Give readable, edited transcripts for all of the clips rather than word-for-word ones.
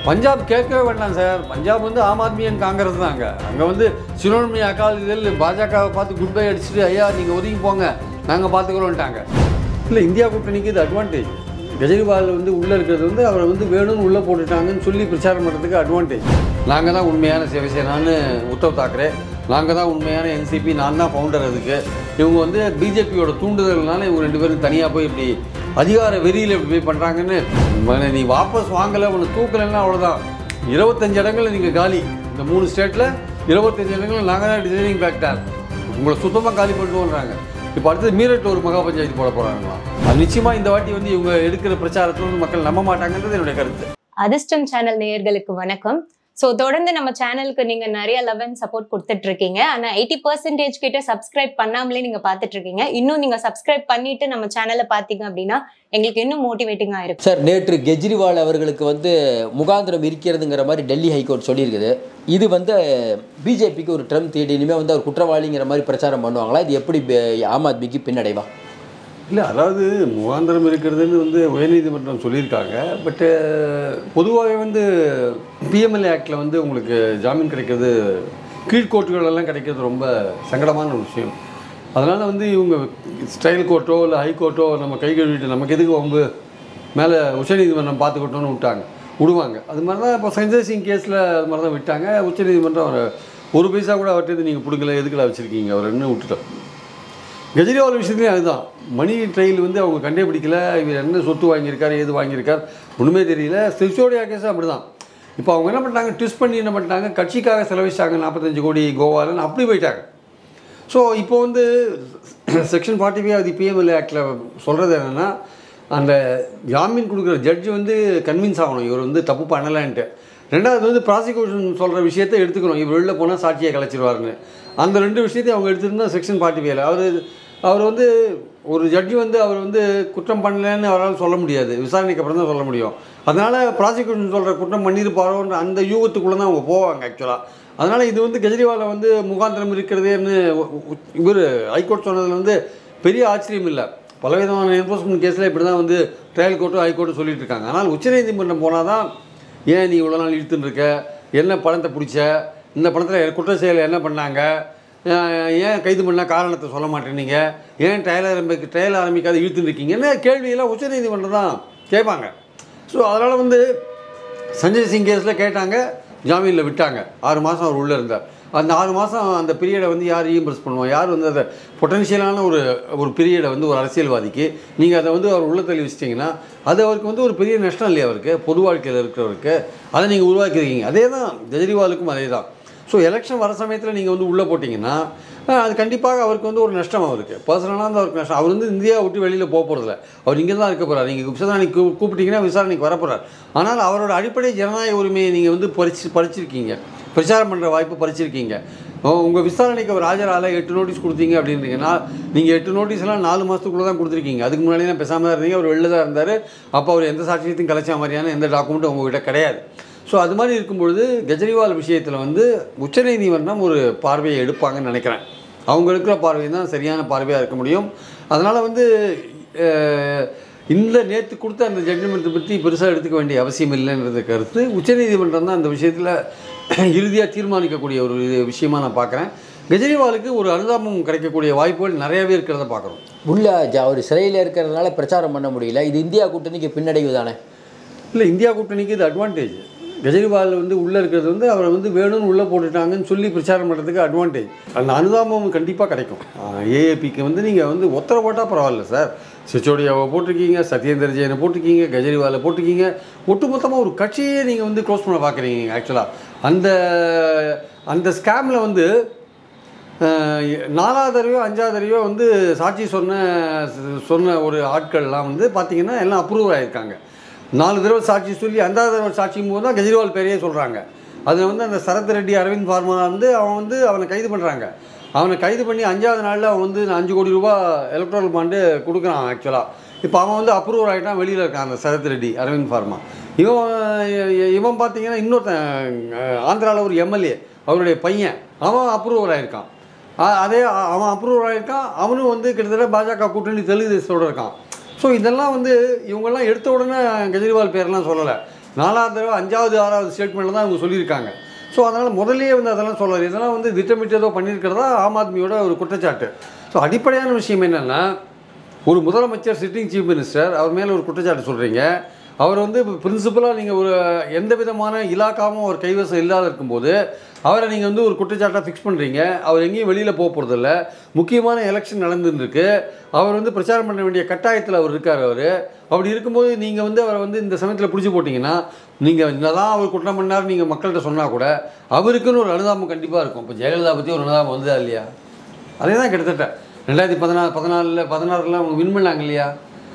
பஞ்சாப் கேட்கவே வேண்டாம் சார். பஞ்சாப் வந்து ஆம் ஆத்மி அண்ட் காங்கிரஸ் தான். அங்கே வந்து சிரோன்மணி அகாலிதள் பாஜகவை பார்த்து குட் பை அடிச்சுட்டு ஐயா நீங்கள் ஒதுங்கி போங்க நாங்கள் பார்த்துக்கிறோன்ட்டாங்க. இல்லை, இந்தியா கூட்டணிக்கு இது அட்வான்டேஜ். கெஜ்ரிவால் வந்து உள்ளே இருக்கிறது வந்து அவரை வந்து வேணும்னு உள்ளே போட்டுட்டாங்கன்னு சொல்லி பிரச்சாரம் பண்ணுறதுக்கு அட்வான்டேஜ். நாங்கள் தான் உண்மையான சிவசேனான்னு உத்தவ் தாக்கரே, நாங்கள் தான் உண்மையான என்சிபி, நான் தான் ஃபவுண்டர். அதுக்கு இவங்க வந்து பிஜேபியோட தூண்டுதல்னால இவங்க 2 பேரும் தனியாக போய் இப்படி அதிகார வெறியில் இப்படி போய் பண்ணுறாங்கன்னு. நீ வாபஸ் வாங்கலை, உன்னை தூக்கலைன்னா அவ்வளோதான். 25 இடங்களில் நீங்கள் காலி. இந்த 3 ஸ்டேட்டில் 25 இடங்களில் நாங்கள் தான் டிசைனிங் ஃபேக்டர். உங்களை சுத்தமாக காலி பண்ணுவோன்றாங்க. இப்போ அடுத்தது மீரட் ஒரு மகா பஞ்சாயத்து போட போகிறாங்களாம். அது நிச்சயமாக இந்த வாட்டி வந்து இவங்க எடுக்கிற பிரச்சாரத்தில் வந்து மக்கள் நம்ப மாட்டாங்கன்றது என்னுடைய கருத்து. அதிர்ஷ்டம் சேனல் நேயர்களுக்கு வணக்கம். ஸோ தொடர்ந்து நம்ம சேனலுக்கு நீங்க நிறைய லவ் அண்ட் சப்போர்ட் கொடுத்துட்டு இருக்கீங்க. ஆனா 80% கிட்ட சப்ஸ்கிரைப் பண்ணாமலே நீங்க பார்த்துட்டு இருக்கீங்க. இன்னும் நீங்க சப்ஸ்கிரைப் பண்ணிட்டு நம்ம சேனலை பார்த்தீங்க அப்படின்னா எங்களுக்கு இன்னும் மோட்டிவேட்டிங்கா இருக்கும். சார், நேற்று கெஜ்ரிவால் அவர்களுக்கு வந்து முகாந்திரம் இருக்கிறதுங்கிற மாதிரி டெல்லி ஹைகோர்ட் சொல்லியிருக்குது. இது வந்து பிஜேபிக்கு ஒரு ட்ரம் தீடி, இனிமேல் வந்து அவர் குற்றவாளிங்கிற மாதிரி பிரச்சாரம் பண்ணுவாங்களா? இது எப்படி ஆம் ஆத்மிக்கு பின்னடைவா? இல்லை, அதாவது முகாந்திரம் இருக்கிறதுன்னு வந்து உயர்நீதிமன்றம் சொல்லியிருக்காங்க. பட்டு பொதுவாகவே வந்து பிஎம்எல்ஏ ஆக்டில் வந்து உங்களுக்கு ஜாமீன் கிடைக்கிறது கீழ்கோர்ட்டுகளெல்லாம் கிடைக்கிறது ரொம்ப சங்கடமான ஒரு விஷயம். அதனால் வந்து இவங்க ஸ்டைல் கோர்ட்டோ இல்லை ஹைகோர்ட்டோ நம்ம கை கழுவிட்டு நமக்கு எதுக்கு வம்பு, மேலே உச்சநீதிமன்றம் பார்த்துக்கிட்டோன்னு விடுவாங்க. அது மாதிரி தான் இப்போ சஞ்சய் சிங் கேஸில் அது மாதிரி தான் விட்டாங்க. உச்சநீதிமன்றம் அவரை 1 பைசா கூட அவர்கிட்ட நீங்கள் பிடிக்கல, எதுக்குள்ள வச்சுருக்கீங்க அவருன்னு விட்டுட்டோம். கெஜ்ரிவால் விஷயத்துலேயும் அதுதான். மணி ட்ரையல் வந்து அவங்க கண்டே பிடிக்கல. இவர் என்ன சொத்து வாங்கியிருக்கார், ஏது வாங்கியிருக்கார் ஒன்றுமே தெரியல. சிசோடியா கேஸும் அப்படி தான். இப்போ அவங்க என்ன பண்ணிட்டாங்க, ட்விஸ்ட் பண்ணி என்ன பண்ணிட்டாங்க, கட்சிக்காக செலவழிச்சாங்க 45 கோடி கோவாலன்னு அப்படி போயிட்டாங்க. ஸோ இப்போ வந்து செக்ஷன் 45 அது பிஎம்எல்ஏ ஆக்டில் சொல்கிறது என்னென்னா, அந்த ஜாமீன் கொடுக்குற ஜட்ஜு வந்து கன்வின்ஸ் ஆகணும் இவர் வந்து தப்பு பண்ணலான்ட்டு. ரெண்டாவது வந்து ப்ராசிக்யூஷன் சொல்கிற விஷயத்தை எடுத்துக்கணும், இவர் வெளில போனால் சாட்சியை கலைச்சிருவாருன்னு. அந்த 2 விஷயத்தையும் அவங்க எடுத்துருந்தால் செக்ஷன் 45 அவர் வந்து ஒரு ஜட்ஜி வந்து அவர் வந்து குற்றம் பண்ணலன்னு அவரால் சொல்ல முடியாது, விசாரணைக்கு அப்புறம் தான் சொல்ல முடியும். அதனால் ப்ராசிக்யூஷன் சொல்கிற குற்றம் பண்ணியிருப்பாரோன்ற அந்த யூகத்துக்குள்ளே தான் அவங்க போவாங்க ஆக்சுவலாக. அதனால் இது வந்து கெஜ்ரிவாலை வந்து முகாந்திரம் இருக்கிறதேன்னு இவர் ஹைகோர்ட் சொன்னதில் வந்து பெரிய ஆச்சரியம் இல்லை. பலவிதமான என்ஃபோர்ஸ்மெண்ட் கேஸில் இப்படி தான் வந்து ட்ரையல் கோர்ட்டும் ஹைகோர்ட்டும் சொல்லிட்டு இருக்காங்க. ஆனால் உச்சநீதிமன்றம் போனால் தான், ஏன் நீ இவ்வளோ நாள் இழுத்துன்னு இருக்க, என்ன பணத்தை பிடிச்ச, இந்த பணத்தில் குற்ற செயல் என்ன பண்ணாங்க, ஏன் கைது பண்ண காரணத்தை சொல்ல மாட்டேன்னீங்க, ஏன் ட்ரையல் ஆரம்பிக்காத இழுத்துன்னு இருக்கீங்கன்னு கேள்வியெல்லாம் உச்சநீதிமன்றம் தான் கேட்பாங்க. ஸோ அதனால் வந்து சஞ்சய் சிங் கேஸில் கேட்டாங்க, ஜாமீனில் விட்டாங்க. 6 மாதம் அவர் உள்ளே இருந்தார். அந்த 6 மாதம் அந்த பீரியடை வந்து யார் ரீஎம்பர்ஸ் பண்ணுவோம்? யார் வந்து அதை பொட்டன்ஷியலான ஒரு பீரியடை வந்து ஒரு அரசியல்வாதிக்கு நீங்கள் அதை வந்து அவர் உள்ள தள்ளி வச்சிட்டிங்கன்னா அது அவருக்கு வந்து ஒரு பெரிய நஷ்டம் இல்லையா? அவருக்கு பொது வாழ்க்கையில் இருக்கிறவருக்கு அதை நீங்கள் உருவாக்கியிருக்கீங்க. அதே தான் கெஜ்ரிவாலுக்கும் அதே தான். ஸோ எலெக்ஷன் வர சமயத்தில் நீங்கள் வந்து உள்ளே போட்டிங்கன்னா அது கண்டிப்பாக அவருக்கு வந்து ஒரு நஷ்டம். அவருக்கு பர்சனலாக வந்து அவருக்கு நஷ்டம். அவர் வந்து இந்தியாவை விட்டு வெளியில் போக போகிறதில்ல, அவர் இங்கே தான் இருக்க போகிறார். நீங்கள் விசாரணைக்கு கூப்பிட்டீங்கன்னா விசாரணைக்கு வரப்போகிறார். ஆனால் அவரோட அடிப்படை ஜனநாயக உரிமையை நீங்கள் வந்து பறிச்சிருக்கீங்க, பிரச்சாரம் பண்ணுற வாய்ப்பு பறிச்சிருக்கீங்க. உங்கள் விசாரணைக்கு அவர் ஆஜரால் 8 நோட்டீஸ் கொடுத்தீங்க அப்படின்றீங்கன்னா, நீங்கள் 8 நோட்டீஸ்லாம் 4 மாதத்துக்குள்ளே தான் கொடுத்துருக்கீங்க. அதுக்கு முன்னாடி தான் பேசாமல் தான் இருந்தீங்க, அவர் வெளில தான் இருந்தார். அப்போ அவர் எந்த சாட்சியத்தையும் கலைச்ச மாதிரியான எந்த டாக்குமெண்ட்டும் உங்கள்கிட்ட கிடையாது. ஸோ அது மாதிரி இருக்கும்பொழுது கெஜ்ரிவால் விஷயத்தில் வந்து உச்சநீதிமன்றம் ஒரு பார்வையை எடுப்பாங்கன்னு நினைக்கிறேன். அவங்க இருக்கிற பார்வை தான் சரியான பார்வையாக இருக்க முடியும். அதனால் வந்து இந்த நேற்று கொடுத்த அந்த ஜட்ஜ்மெண்ட்டை பற்றி பெருசாக எடுத்துக்க வேண்டிய அவசியம் இல்லைன்றது கருத்து. உச்சநீதிமன்றம் தான் அந்த விஷயத்தில் இறுதியாக தீர்மானிக்கக்கூடிய ஒரு விஷயமாக நான் பார்க்குறேன். கெஜ்ரிவாலுக்கு ஒரு அனுதாபம் கிடைக்கக்கூடிய வாய்ப்புகள் நிறையாவே இருக்கிறத பார்க்குறோம். உள்ள அவர் சிறையில் இருக்கிறதுனால பிரச்சாரம் பண்ண முடியல. இது இந்தியா கூட்டணிக்கு பின்னடைவு தானே? இல்லை, இந்தியா கூட்டணிக்கு இது அட்வான்டேஜ். கெஜ்ரிவால் வந்து உள்ளே இருக்கிறது வந்து அவரை வந்து வேணும்னு உள்ளே போட்டுட்டாங்கன்னு சொல்லி பிரச்சாரம் பண்ணுறதுக்கு அட்வான்டேஜ். அந்த அனுதாபம் கண்டிப்பாக கிடைக்கும். ஏஏபிக்கு வந்து நீங்கள் வந்து ஒத்தரை போட்டால் பரவாயில்ல சார். சிசோடியாவை போட்டிருக்கீங்க, சத்யேந்தர் ஜெயினை போட்டிருக்கீங்க, கெஜ்ரிவாலை போட்டிருக்கீங்க. ஒட்டுமொத்தமாக ஒரு கட்சியே நீங்கள் வந்து க்ளோஸ் பண்ண பார்க்குறீங்க. ஆக்சுவலாக அந்த ஸ்கேமில் வந்து 4வது தடவையோ 5வது தடவையோ வந்து சாட்சி சொன்ன ஒரு ஆட்கள்லாம் வந்து பார்த்திங்கன்னா எல்லாம் அப்ரூவ் ஆகியிருக்காங்க. 4 தடவை சாட்சி சொல்லி 5வது தடவை சாட்சியும் போது தான் கெஜ்ரிவால் பேரையே சொல்கிறாங்க. அதில் வந்து அந்த சரத் ரெட்டி அரவிந்த் ஃபார்மா வந்து அவனை கைது பண்ணுறாங்க. அவனை கைது பண்ணி 5வது நாளில் அவன் வந்து 5 கோடி ரூபா எலக்ட்ரல் பாண்டு கொடுக்குறான் ஆக்சுவலாக. இப்போ அவன் வந்து அப்ரூவ் ஆகிட்டான், வெளியில் இருக்கான் அந்த சரத் ரெட்டி அரவிந்த் ஃபார்மா. இவன் பார்த்தீங்கன்னா இன்னொருத்தன் ஆந்திராவில் ஒரு எம்எல்ஏ, அவருடைய பையன், அவன் அப்ரூவல் ஆகியிருக்கான். அவன் அப்ரூவல் ஆகியிருக்கான். அவனும் வந்து கிட்டத்தட்ட பாஜக கூட்டணி தெலுங்கு தேசத்தோடு இருக்கான். ஸோ இதெல்லாம் வந்து இவங்கெல்லாம் எடுத்த உடனே கெஜ்ரிவால் பேரெல்லாம் சொல்லலை. 4வது தடவை 5வது 6வது ஸ்டேட்மெண்ட்டில் தான் அவங்க சொல்லியிருக்காங்க. ஸோ அதனால் முதல்லயே வந்து அதெல்லாம் சொல்லலை. இதெல்லாம் வந்து திட்டமிட்டு ஏதோ பண்ணியிருக்கிறதா ஆம் ஆத்மியோட ஒரு குற்றச்சாட்டு. ஸோ அடிப்படையான விஷயம் என்னென்னா, ஒரு முதலமைச்சர் சிட்டிங் சீஃப் மினிஸ்டர் அவர் மேலே ஒரு குற்றச்சாட்டு சொல்கிறீங்க. அவர் வந்து பிரின்சிபலாக நீங்கள் ஒரு எந்த விதமான இலாக்காவும் அவர் கைவசம் இல்லாத இருக்கும்போது அவரை நீங்கள் வந்து ஒரு குற்றச்சாட்டாக ஃபிக்ஸ் பண்ணுறீங்க. அவர் எங்கேயும் வெளியில் போக போகிறதில்ல. முக்கியமான எலெக்ஷன் நடந்துருக்கு. அவர் வந்து பிரச்சாரம் பண்ண வேண்டிய கட்டாயத்தில் அவர் இருக்கார். அப்படி இருக்கும்போது நீங்கள் வந்து அவரை வந்து இந்த சமயத்தில் பிடிச்சி போட்டிங்கன்னா, நீங்கள் என்னதான் அவர் குற்றம் பண்ணார் நீங்கள் மக்கள்கிட்ட சொன்னால் கூட அவருக்குன்னு ஒரு அனுதாபம் கண்டிப்பாக இருக்கும். இப்போ ஜெயலலிதா பற்றி ஒரு அனுதாபம் வந்ததா இல்லையா? அதே தான் கிட்டத்தட்ட 2016 அவங்க வின் பண்ணாங்க இல்லையா?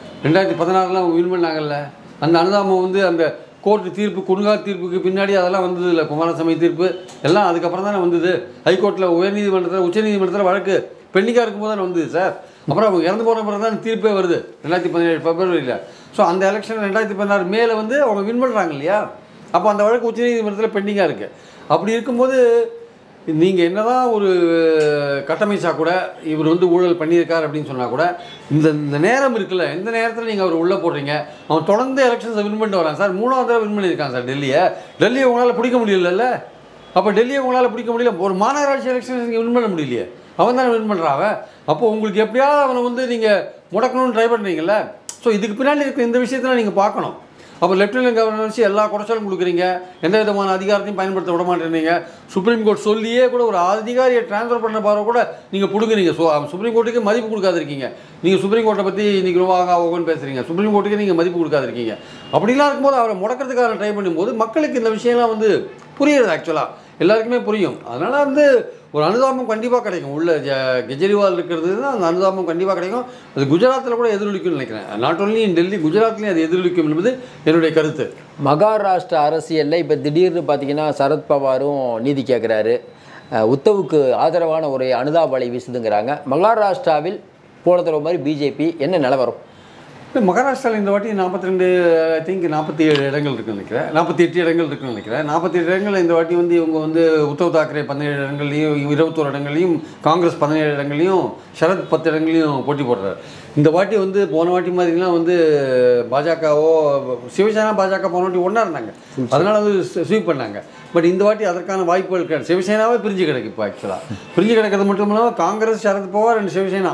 2016 அவங்க வின் பண்ணாங்கல்ல. அந்த அனுதாபம் வந்து அந்த கோர்ட்டு தீர்ப்பு, குன்கார் தீர்ப்புக்கு பின்னாடி அதெல்லாம் வந்தது இல்லை. குமாரசாமி தீர்ப்பு எல்லாம் அதுக்கப்புறம் தானே வந்தது. ஹைகோர்ட்டில், உயர்நீதிமன்றத்தில், உச்சநீதிமன்றத்தில் வழக்கு பெண்டிங்காக இருக்கும்போது தானே வந்தது சார். அப்புறம் அவங்க இறந்து போன பிறகு தான் தீர்ப்பே வருது 2017 பிப்ரவரியில். ஸோ அந்த எலெக்ஷன் 2016 மேல வந்து அவங்க வின் பண்ணுறாங்க இல்லையா? அப்போ அந்த வழக்கு உச்சநீதிமன்றத்தில் பெண்டிங்காக இருக்குது. அப்படி இருக்கும்போது நீங்கள் என்ன தான் ஒரு கட்டமைச்சா கூட இவர் வந்து ஊழல் பண்ணியிருக்கார் அப்படின்னு சொன்னால் கூட இந்த நேரம் இருக்குல்ல, இந்த நேரத்தில் நீங்கள் அவர் உள்ளே போடுறீங்க. அவன் தொடர்ந்து எலெக்ஷன்ஸை வின் பண்ணிட்டு வரான் சார். 3வது தடவை வின் பண்ணியிருக்கான் சார் டெல்லியை உங்களால் பிடிக்க முடியல. அப்போ டெல்லியை உங்களால் பிடிக்க முடியல. ஒரு மாநகராட்சி எலெக்ஷன் நீங்கள் வின் பண்ண முடியலையே. அவன் தானே வின் பண்ணுறான். அப்போ உங்களுக்கு எப்படியாவது அவனை வந்து நீங்கள் முடக்கணும்னு ட்ரை பண்ணுறீங்கள. ஸோ இதுக்கு பின்னாடி இருக்கிற இந்த விஷயத்தில் நீங்கள் பார்க்கணும். அப்போ லெஃப்டினன்ட் கவர்னர் வச்சு எல்லா குறைச்சலும் கொடுக்குறீங்க. எந்த விதமான அதிகாரத்தையும் பயன்படுத்த விட மாட்டேறீங்க. சுப்ரீம் கோர்ட் சொல்லியே கூட ஒரு அதிகாரியை ட்ரான்ஸ்ஃபர் பண்ண பாரு கூட நீங்கள் பிடுங்குறீங்க. ஸோ சுப்ரீம் கோர்ட்டுக்கு மதிப்பு கொடுக்காதிருக்கீங்க. நீங்கள் சுப்ரீம் கோர்ட்டை பற்றி இன்றைக்கி ரொம்ப ஆகோன்னு பேசுகிறீங்க. சுப்ரீம் கோர்ட்டுக்கு நீங்கள் மதிப்பு கொடுக்காதிருக்கீங்க. அப்படிலாம் இருக்கும்போது அவரை முடக்கிறதுக்காக ட்ரை பண்ணும்போது மக்களுக்கு இந்த விஷயம்லாம் வந்து புரியுது. ஆக்சுவலாக எல்லாருக்குமே புரியும். அதனால் வந்து ஒரு அனுதாபம் கண்டிப்பாக கிடைக்கும். உள்ள கெஜ்ரிவால் இருக்கிறது தான் அந்த அனுதாபம் கண்டிப்பாக கிடைக்கும். அது குஜராத்தில் கூட எதிரொலிக்கும்னு நினைக்கிறேன். நாட் ஓன்லி இன் டெல்லி, குஜராத்லேயும் அது எதிரொலிக்கும் என்பது என்னுடைய கருத்து. மகாராஷ்டிரா அரசியலில் இப்போ திடீர்னு பார்த்தீங்கன்னா சரத்பவாரும் நீதி கேட்குறாரு. உத்தவுக்கு ஆதரவான ஒரு அனுதாப அலை வீசுதுங்கிறாங்க. மகாராஷ்டிராவில் போன தடவை மாதிரி பிஜேபி என்ன நிலவரம்? மகாராஷ்டிராவில் இந்த வாட்டி 42 ஐ திங்க் 47 இடங்கள் இருக்குன்னு நினைக்கிறேன். 48 இடங்கள் இருக்குன்னு நினைக்கிறேன். 48 இடங்கள் இந்த வாட்டி வந்து இவங்க வந்து உத்தவ் தாக்கரே 17 இடங்கள்லையும் 21 இடங்கள்லையும் காங்கிரஸ் 17 இடங்கள்லையும் சரத் 10 இடங்களையும் போட்டி போடுறாரு. இந்த வாட்டி வந்து போன வாட்டி மாதிரிலாம் வந்து பாஜகவோ சிவசேனா பாஜக போன வாட்டி ஒன்றா இருந்தாங்க. அதனால வந்து ஸ்வீப் பண்ணாங்க. பட் இந்த வாட்டி அதற்கான வாய்ப்புகள் கிடையாது. சிவசேனாவே பிரிஞ்சு கிடக்கு. இப்போ ஆக்சுவலாக பிரிஞ்சு கிடக்கிறது மட்டும் இல்லாமல் காங்கிரஸ், சரத் பவார் அண்ட் சிவசேனா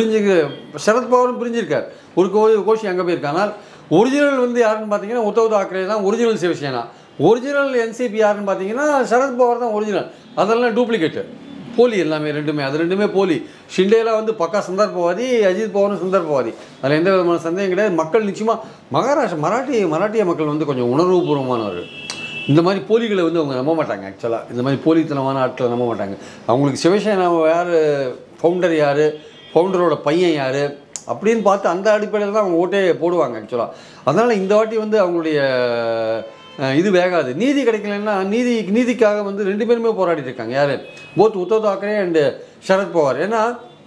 சரத் பவாரும் பிரிஞ்சிருக்கார். ஒரு கோஷி அங்கே போயிருக்கானால் ஒரிஜினல் வந்து யாருன்னு பார்த்தீங்கன்னா உத்தவ் தாக்கரே தான் ஒரிஜினல் சிவசேனா. ஒரிஜினல் என்சிபி யாருன்னு பார்த்தீங்கன்னா சரத் பவார் தான் ஒரிஜினல். அதெல்லாம் டூப்ளிகேட்டு, போலி எல்லாமே. அது ரெண்டுமே போலி. ஷிண்டேலாம் வந்து பக்கா சந்தர்ப்பவாதி, அஜித் பவாரும் சந்தர்ப்பவாதி. அதில் எந்த விதமான சந்தேகம் கிடையாது. மக்கள் நிச்சயமாக மராட்டிய மக்கள் வந்து கொஞ்சம் உணர்வுபூர்வமானவர்கள். இந்த மாதிரி போலிகளை வந்து அவங்க நம்ப மாட்டாங்க. ஆக்சுவலாக இந்த மாதிரி போலித்தனமான ஆட்களை நம்ப மாட்டாங்க. அவங்களுக்கு சிவசேனா யார், ஃபவுண்டர் யார், ஃபவுண்டரோட பையன் யார் அப்படின்னு பார்த்து அந்த அடிப்படையில் தான் அவங்க ஓட்டே போடுவாங்க ஆக்சுவலாக. அதனால் இந்த வாட்டி வந்து அவங்களுடைய இது வேகாது. நீதி கிடைக்கலன்னா நீதிக்காக வந்து 2 பேருமே போராடிட்டு இருக்காங்க. யார்? Both Uddhav Thackeray and Sharad Pawar. ஏன்னா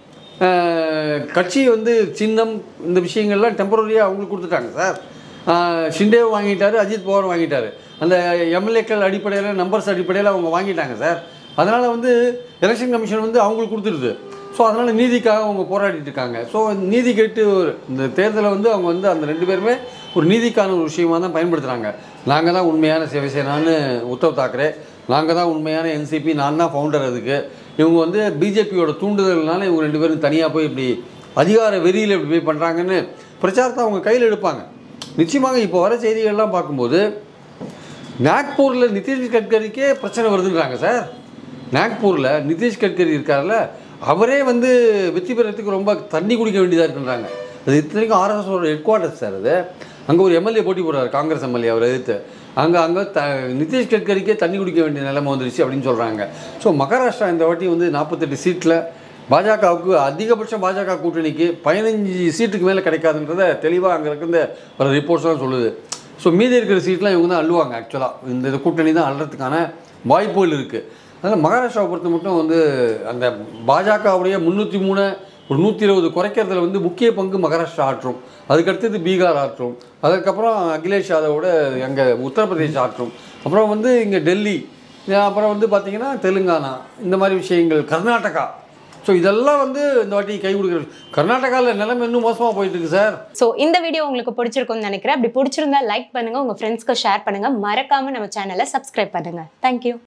கட்சி வந்து சின்னம் இந்த விஷயங்கள்லாம் டெம்பரரியாக அவங்களுக்கு கொடுத்துட்டாங்க சார். ஷிண்டேவும் வாங்கிட்டாரு, அஜித் பவாரும் வாங்கிட்டாரு. அந்த எம்எல்ஏக்கள் அடிப்படையில், நம்பர்ஸ் அடிப்படையில் அவங்க வாங்கிட்டாங்க சார். அதனால் வந்து எலெக்ஷன் கமிஷன் வந்து அவங்களுக்கு கொடுத்துருது. ஸோ அதனால் நீதிக்காக அவங்க போராடிட்டு இருக்காங்க. ஸோ நீதி கேட்டு இந்த தேர்தலை வந்து அவங்க வந்து அந்த 2 பேருமே ஒரு நீதிக்கான ஒரு விஷயமாக தான் பயன்படுத்துகிறாங்க. நாங்கள் தான் உண்மையான சிவசேனான்னு உத்தவ் தாக்கரே, நாங்கள் தான் உண்மையான என்சிபி, நான் தான் ஃபவுண்டர். அதுக்கு இவங்க வந்து பிஜேபியோட தூண்டுதல்னால இவங்க 2 பேரும் தனியாக போய் இப்படி அதிகார வெறியில் இப்படி போய் பண்ணுறாங்கன்னு பிரச்சாரத்தை அவங்க கையில் எடுப்பாங்க. நிச்சயமாக இப்போ வர செய்திகள்லாம் பார்க்கும்போது நாக்பூரில் நிதிஷ் கட்கரிக்கே பிரச்சனை வருதுன்றாங்க சார். நாக்பூரில் நிதிஷ் கட்கரி இருக்கார்ல, அவரே வந்து வெற்றி பெறத்துக்கு ரொம்ப தண்ணி குடிக்க வேண்டியதாக இருக்குன்றாங்க. அது இத்தனைக்கும் ஆர்எஸ்எஸோட ஹெட் குவார்ட்டர்ஸ் சார். அது அங்கே ஒரு எம்எல்ஏ போட்டி போடுறாரு, காங்கிரஸ் எம்எல்ஏ. அவர் எதிர்த்து அங்கே நிதிஷ் கட்கரிக்கே தண்ணி குடிக்க வேண்டிய நிலைமை வந்துருச்சு அப்படின்னு சொல்கிறாங்க. ஸோ மகாராஷ்டிரா இந்த வாட்டி வந்து 48 சீட்டில் பாஜகவுக்கு அதிகபட்சம் பாஜக கூட்டணிக்கு 15 சீட்டுக்கு மேலே கிடைக்காதுன்றத தெளிவாக அங்கே இருக்கிற வர ரிப்போர்ட்ஸ்லாம் சொல்லுது. ஸோ மீதி இருக்கிற சீட்லாம் இவங்க தான் அள்ளுவாங்க. ஆக்சுவலாக இந்த கூட்டணி தான் அள்ளுறதுக்கான வாய்ப்புகள் இருக்குது. அதனால் மகாராஷ்டிராவை பொறுத்த மட்டும் வந்து அந்த பாஜகவுடைய 303 ஒரு 120 குறைக்கிறதுல வந்து முக்கிய பங்கு மகாராஷ்டிரா ஆற்றும். அதுக்கடுத்தது பீகார் ஆற்றும். அதுக்கப்புறம் அகிலேஷ் யாதவோட அங்கே உத்தரப்பிரதேஷ் ஆற்றும். அப்புறம் வந்து இங்கே டெல்லி, அப்புறம் வந்து பார்த்திங்கன்னா தெலுங்கானா, இந்த மாதிரி விஷயங்கள், கர்நாடகா ஸோ இதெல்லாம் வந்து இந்த வாட்டி கை கொடுக்குறது. கர்நாடகாவில் நிலைமை இன்னும் மோசமாக போயிட்டு இருக்கு சார். ஸோ இந்த வீடியோ உங்களுக்கு பிடிச்சிருக்கும்னு நினைக்கிறேன். அப்படி பிடிச்சிருந்தா லைக் பண்ணுங்க, உங்க ஃப்ரெண்ட்ஸ்க்கு ஷேர் பண்ணுங்க, மறக்காம நம்ம சேனலை சப்ஸ்கிரைப் பண்ணுங்க. தேங்க்யூ.